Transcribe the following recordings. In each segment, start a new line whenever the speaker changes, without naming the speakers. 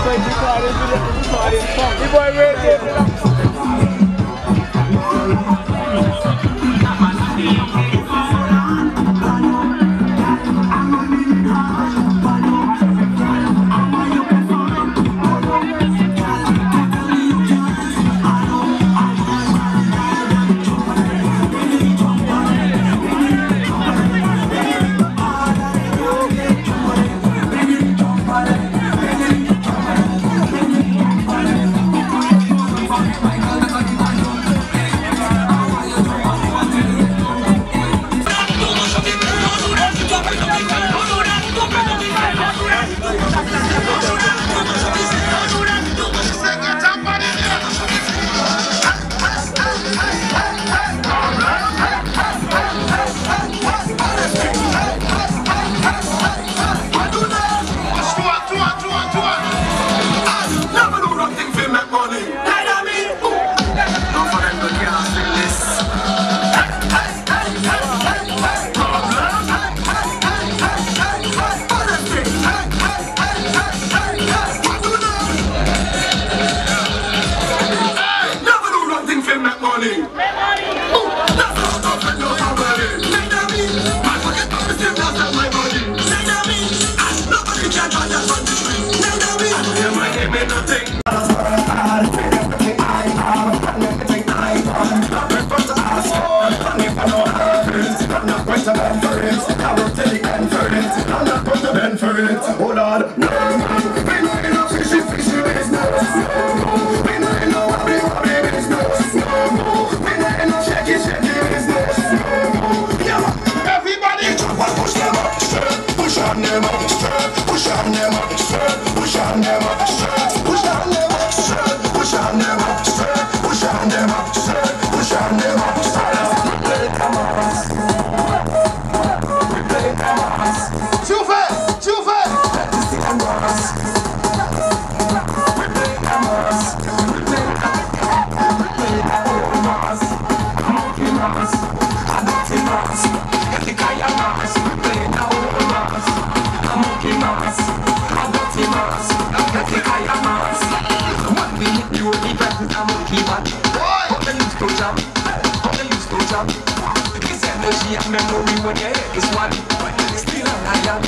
The boy ready.
Hold on. No, we know enough fishy business. We know enough hobby business. We know enough shaky business. Everybody jump and push them up, straight. Push on them up, straight. Push on them up, straight. Push on them up, straight. Push on them up, straight. Push on them up, straight. Push on them up, straight. Push on them up, straight. We play Camas. We play Camas. Too fast, too fast. Camas. We play Camas. We play Camas. Monkey Mas. Adopty Mas. Hezekiah Mas. We play Camas. Monkey Mas. Adopty Mas. Hezekiah Mas. When we hit you, we practice a monkey man. How they used to jump. How they used to jump. This energy and memory when your head is one. Still an iron.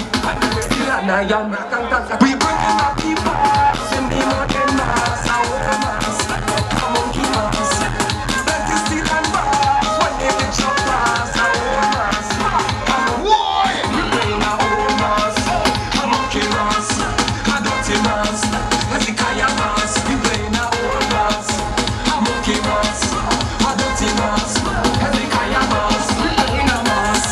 We bring in our people, send them out in mass, our mass, a monkey mass. That is still and bass, when they get your class, our mass. We bring in our own mass, a monkey mass, a dirty mass, Hezekiah mass. We bring in our own mass, a monkey mass, a dirty mass, Hezekiah mass. We bring in a mass.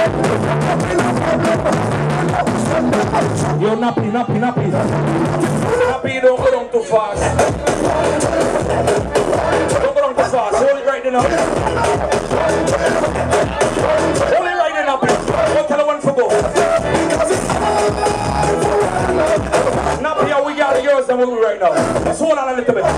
Yo, nappy. Nappy, don't go down too fast. Don't go down too fast. Hold it right there now. Hold it right there now, please. Don't tell the one for go. Nappy, we got the girls that moving right now. Let's hold on a little bit.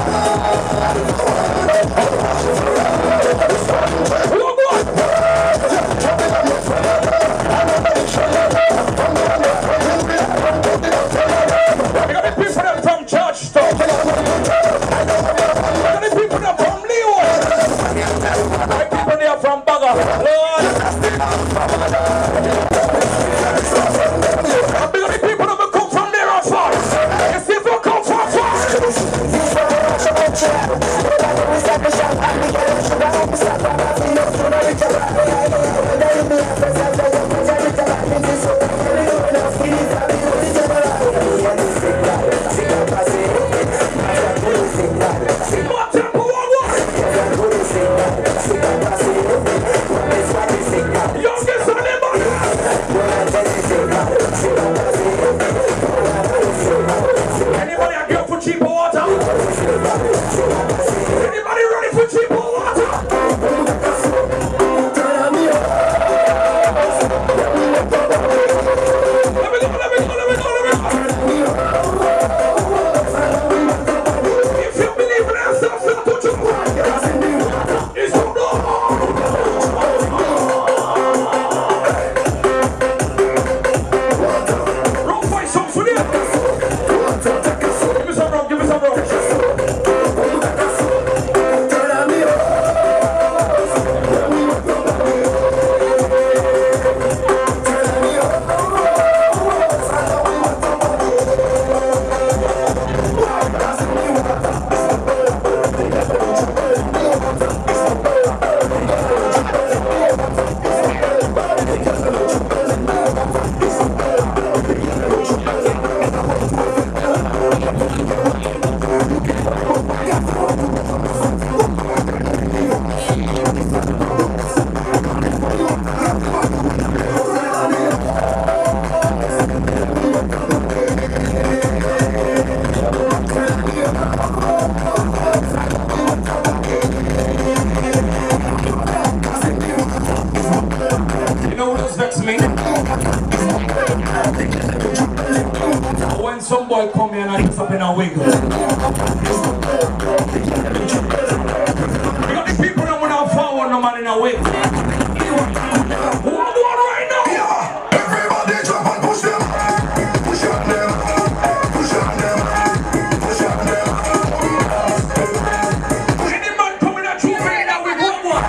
When some boy come here and I just up in a wiggle. We got the people that want to forward no man in a wiggle. Who are the one right now?
Yeah, everybody jump and push them. Push on them. Push on them. Push on them.
Any man coming at you right now with one more.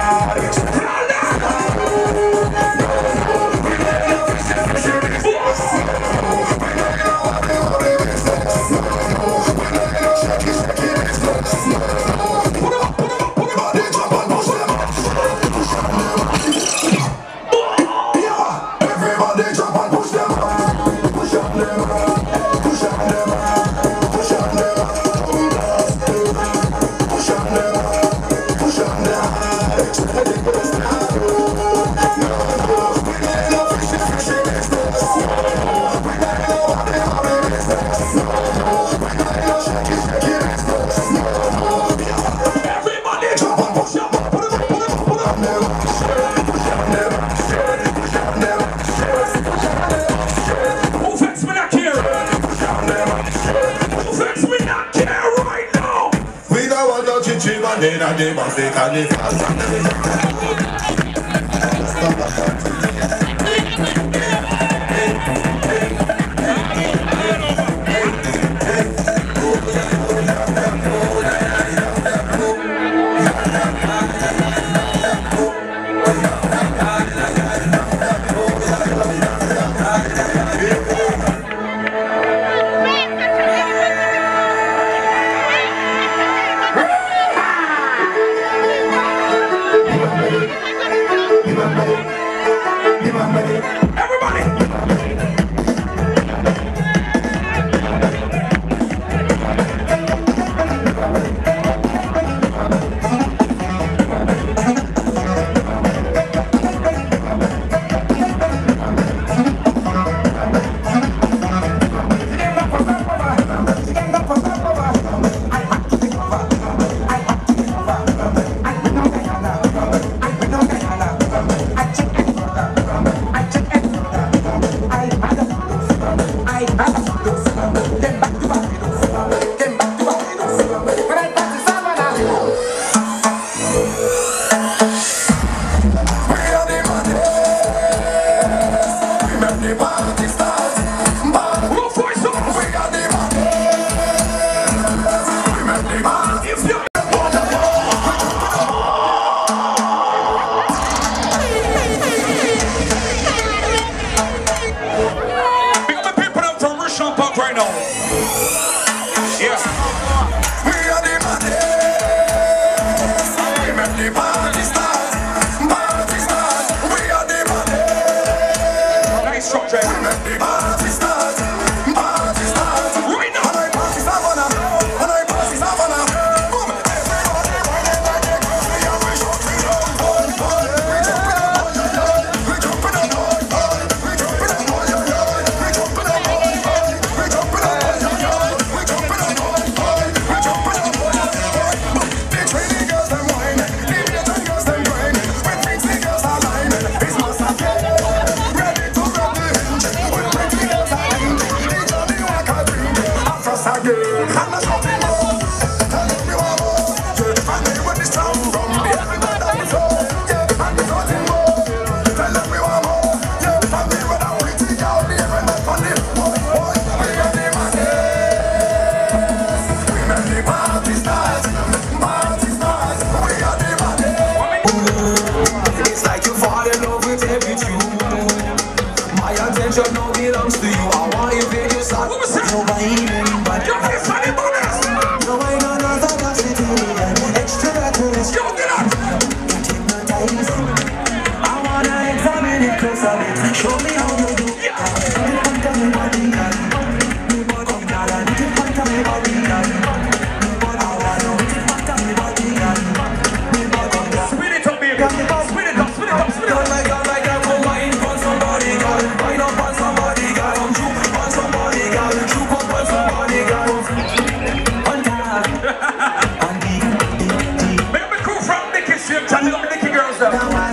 every tune. My attention now belongs to you. I want you to your side. No whining, but no I know not a capacity. Extraterrestrial. Hypnotizing. I wanna examine it close a bit. Show me how you do. Point on me body, girl. Me body, girl. I need to point on me body, girl. Me body, I wanna point on me body, girl. Me body, girl.
Spin it up, baby. Spin it up, spin it up, spin it up.
My girl, come wine on somebody, girl. Wine up on somebody, girl. Come juke on somebody, girl. Juke up on somebody, girl. On top, on deep.
Make me cool from Nicky Street, chatting up with Nicky girls there.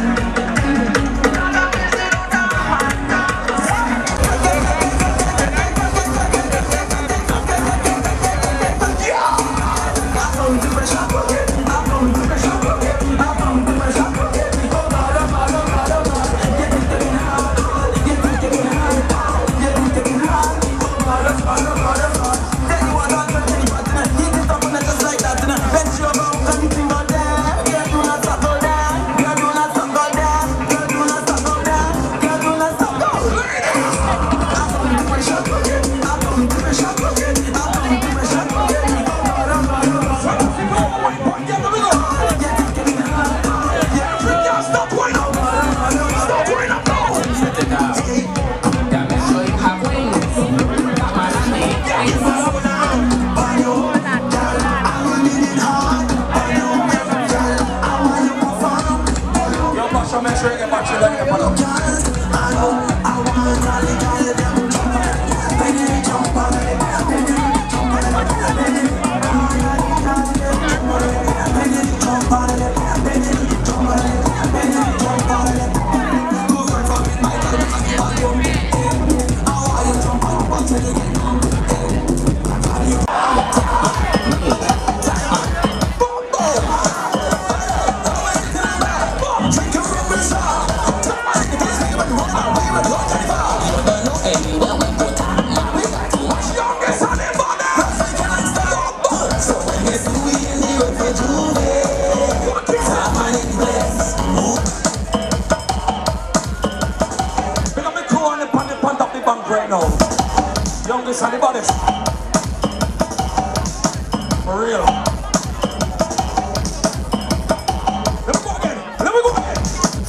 Make sure you get back to right now. Youngest and the baddest. For real. Let me go again. Let me go again.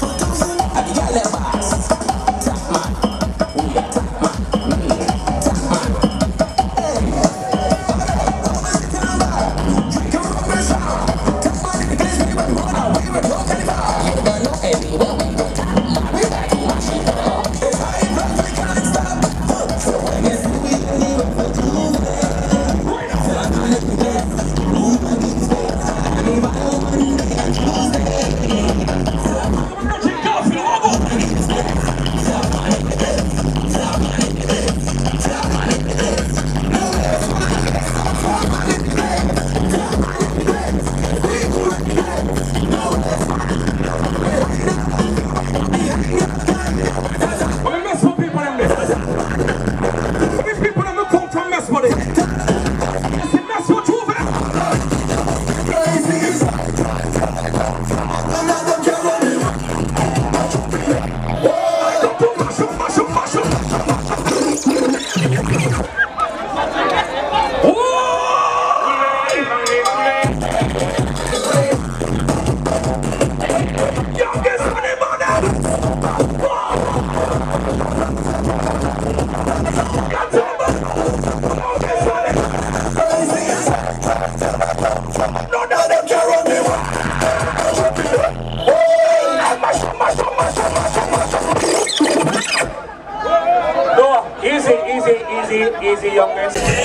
Easy, youngest.
When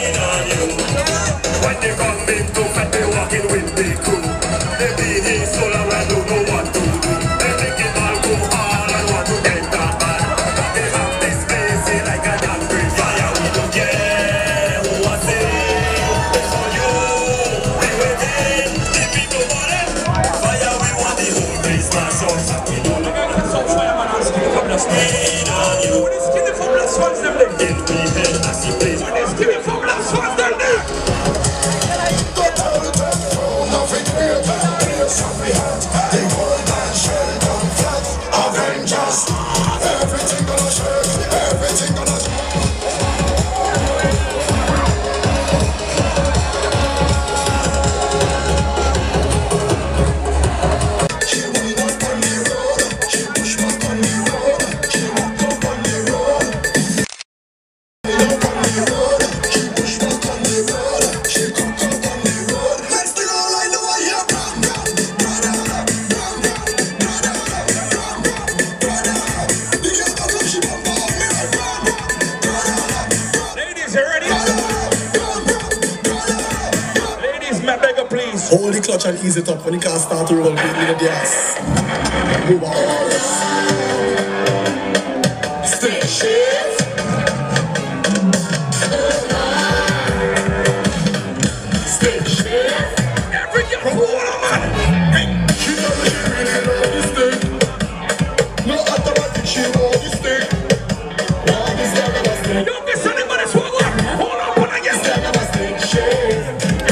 they come big to and they walking with big crew, they be here so long I don't know what to do. They make it all go hard and want to get that bad. They have this crazy like a damn free fire. We don't care who I say. It's for you. We waiting. The people want it. Fire, we want the whole place smash up. We don't know what to fireman and skin from the speed on you.
When it's skinny from last ones, them there.
In the head, I see place.
When it's skinny from last ones, them there.
Hold the clutch and ease it up when the car start to roll with the gas. Move on. Stick shift. Stick shift.
Every girl who wanna man.
She really know the stick. No automatic, she know the stick. Now this girl never stick.
Don't get anybody swag up. Hold up on again.
This girl never stick shift.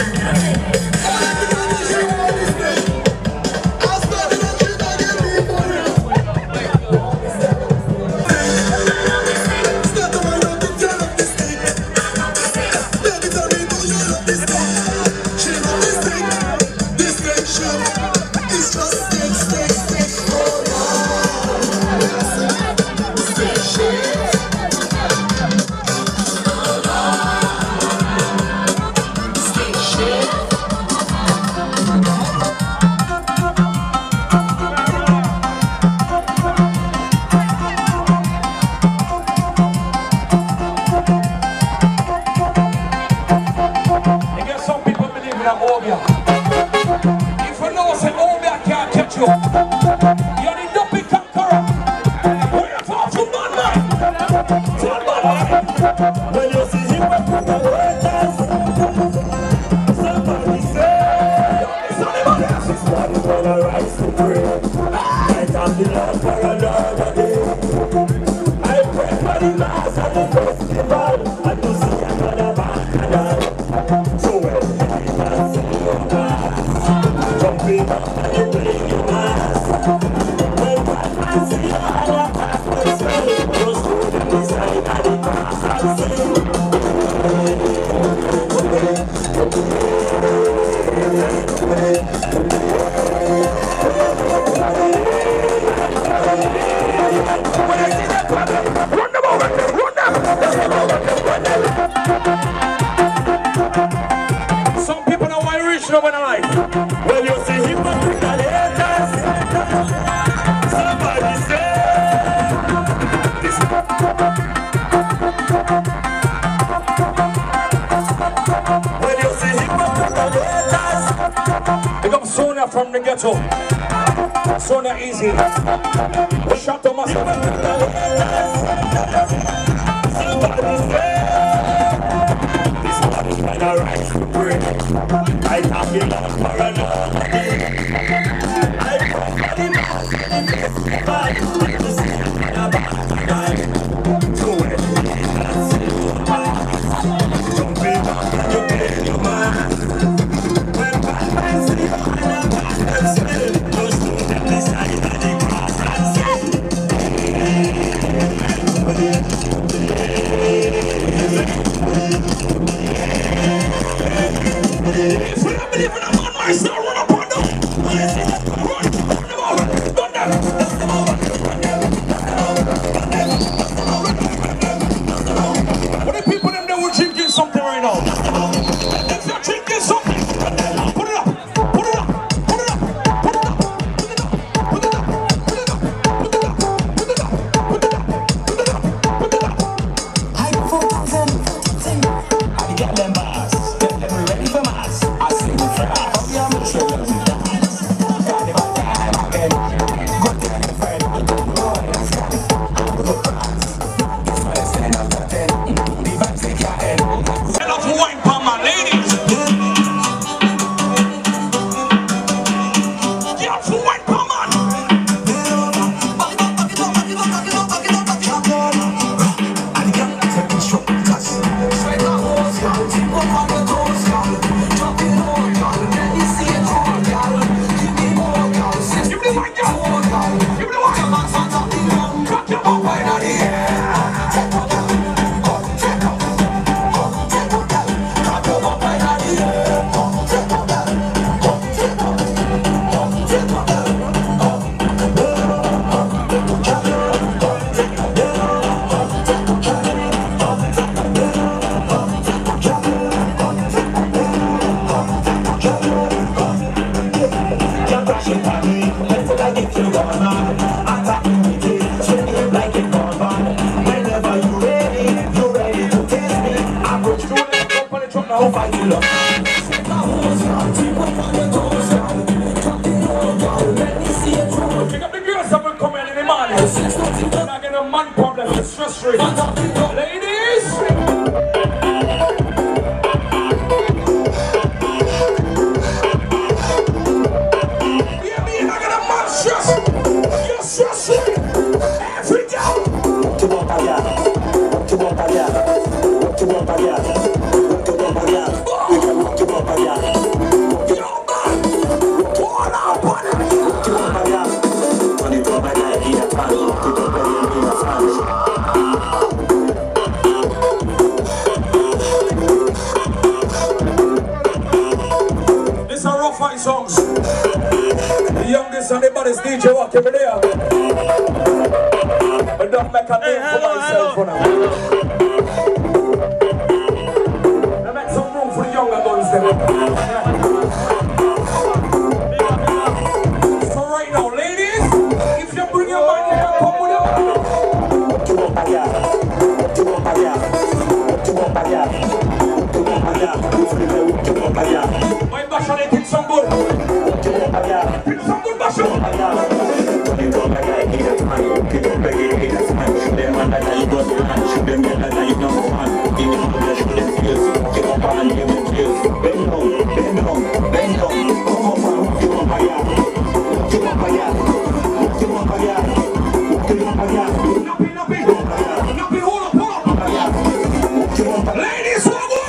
If you know say Obia can't catch you, you're the dopey conqueror. We're a powerful man, man. Full man.
When you see him with the haters, somebody say,
Somebody else.
this one is gonna rise to pray. I thank the Lord for another day. I pray for the mass and the festival, and to see another bacchanal. So when you dance in your mass, jumping up and you play your mass. When God man see you and your pastor say, just hold them beside and the cross and sing.
When I see that brother, run them over, run them. Some people know why rich no one alive.
When you see him with the haters, somebody say, this. When you see him with the haters,
Big up Sonia from the ghetto. Sonia Easy. Shut to Master.
somebody say, this one is gonna rise to pray. I thank the Lord for another day. I pray for the mass and the festival, and to see another bacchanal. So when you dance in your mass, jumping up and you play your mass. When bad man see you and your pastor say, just hold them beside and the cross and sing.
If you don't believe in a man, my son, run up on them. Run them over, run them. What the people them there were drinking something right now? If you're drinking something, put it up, put it up, put it up, put it up, put it up, put it up, put it up, put it up, put it up, put it up, put it up, put it up.
I go for sing. I get them bars, get them ready for mass. I sing for us. I'm sure you dance. Got it back again. Good day, friend. Boy, that's got it. I'm good for us. It's my stand up to 10. The vibes take your head.
Set up wine for my ladies. Get up for wine for man.
And get taking short cuts. Straight up, horse, y'all. Tip up on the toes, y'all. Drop it low, y'all. Let me see it all, y'all. Give me more, y'all.
Give me the wine, girl.
More, y'all.
Give me the wine.
Come on, front of the room.
Cut your bum
Wine on the air. Take up, y'all. Take up. Take up, y'all. Cut your bum wine on the air. Take up, y'all. Take up. Take up, y'all.
You're crashing at me, until I get you gone. Attack me with it, treat me like it gone.
not getting a man problem, it's stress free. Ladies! Yeah, me, I got a man stress. You're stress free. Every day. These are rough fight songs. The youngest and the baddest DJ walk every day. But don't make a name for myself for now. I make some room for the younger guns then. So right now, ladies, if you bring your man, you can come with your man. My basha, they pick some good. Pick some good basha. Nappy, hold up. Ladies, one more.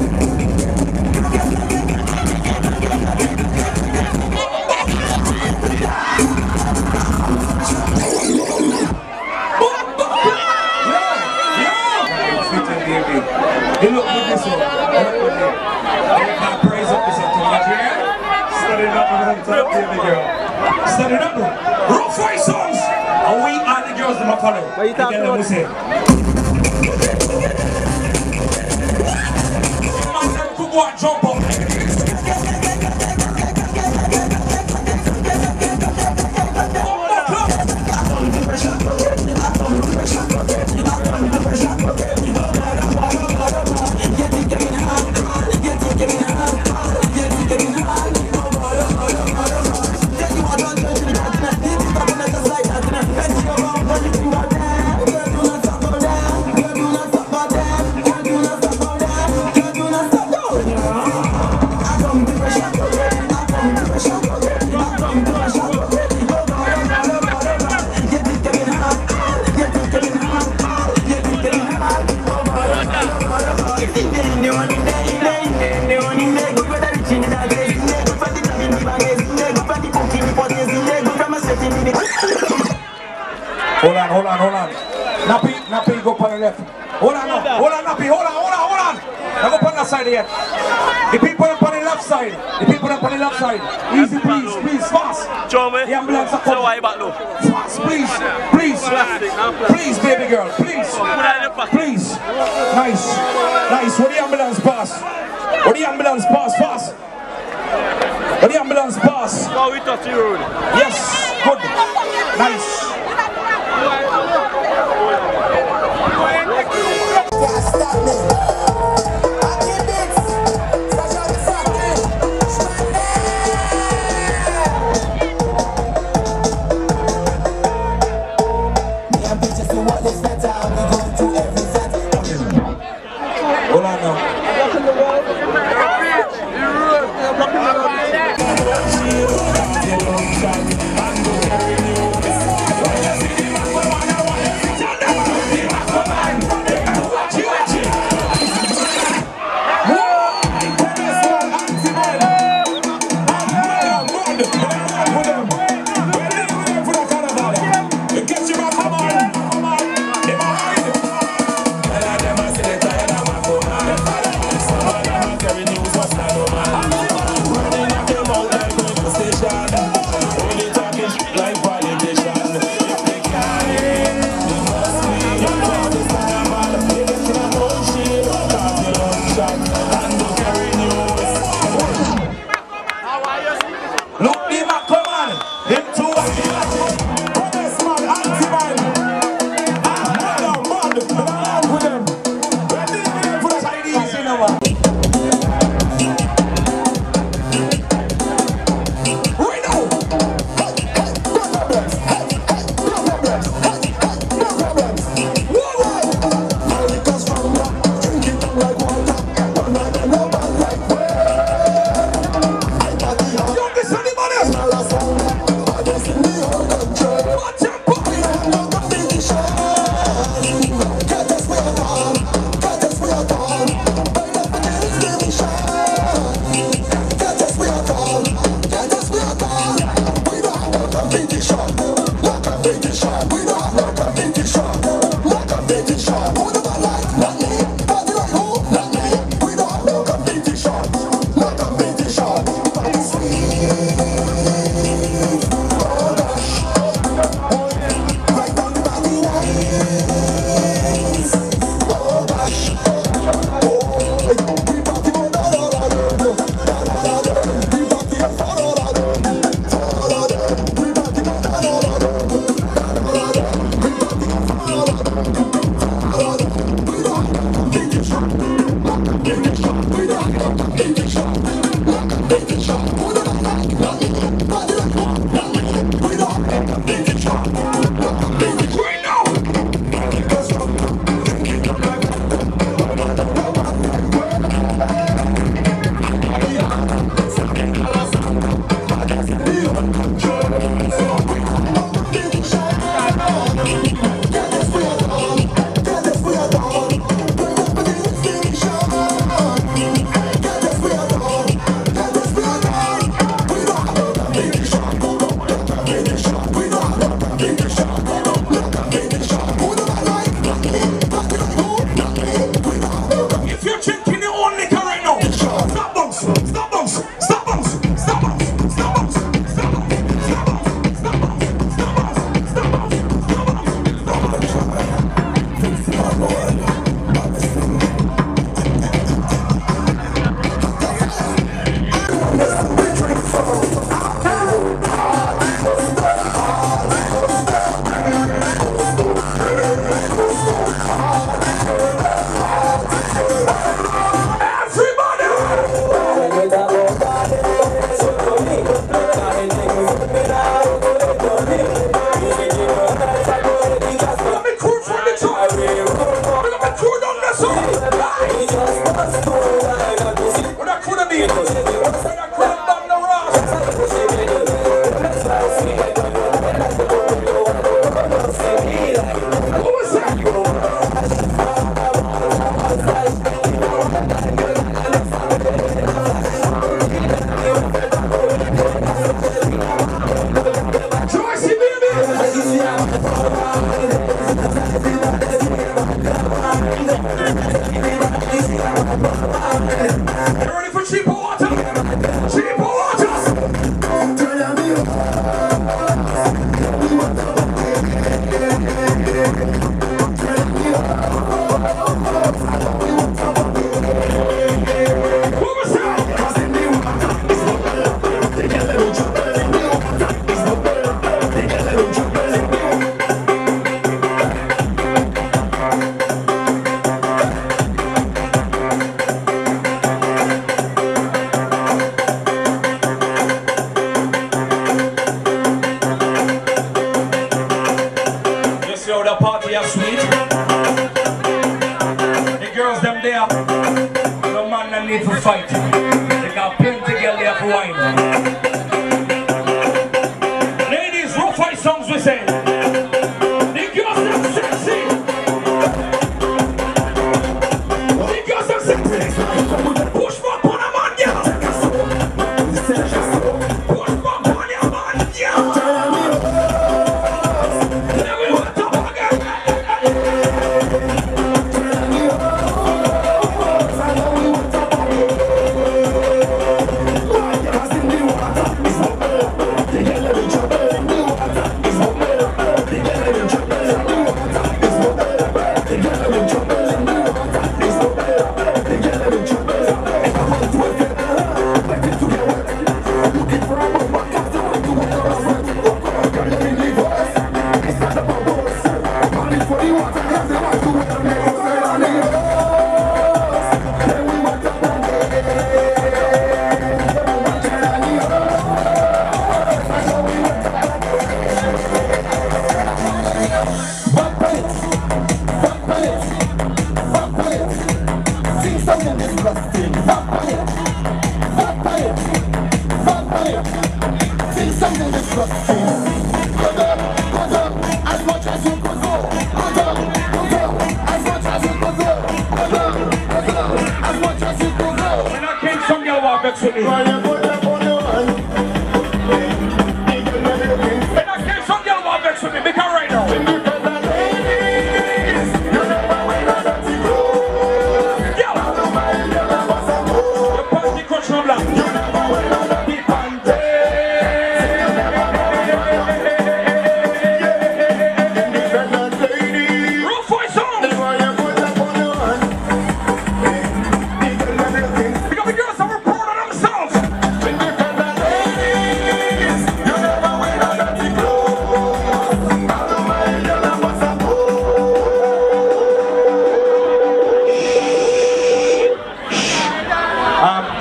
You look good this one. You look good there. Now praise up this one too much, yeah? Study it up with them, baby girl. Study it up. Rough fight songs. And we are the girls that are following. What you talking about? Man, them could go and jump up. Hold on. Nappy, go on the left. Hold on, Nappy, hold on. Now go on that side again. The people on the left side. Easy, please, fast. The ambulance are coming. Fast, please, baby girl, please. Nice. Where the ambulance pass? Fast. Where the ambulance pass?
Now we touch the road.
Yes, good. Nice. Hold on now.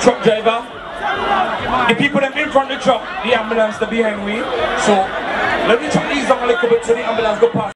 truck driver. The people them in front of the truck, the ambulance, the behind me. So let me try to ease down a little bit so the ambulance go past.